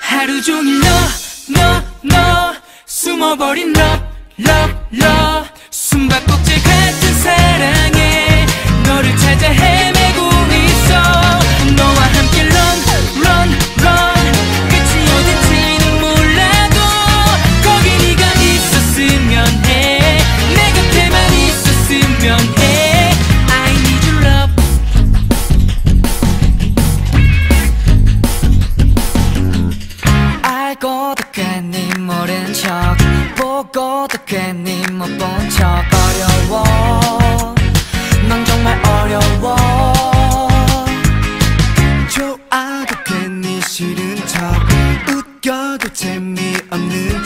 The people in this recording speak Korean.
하루 종일 너 숨어버린 love 숨바꼭질 같은 사랑에 너를 찾아 헤매고 있어. 너와 함께 run 끝이 어딘지는 몰라도 거기 네가 있었으면 해. 내 곁에만 있었으면 해. I need your love. 알고도 괜히 모른 척 보고도 괜히 못 본 척 어려워. 넌 정말 어려워. 좋아도 괜히 싫은 척 웃겨도 재미없는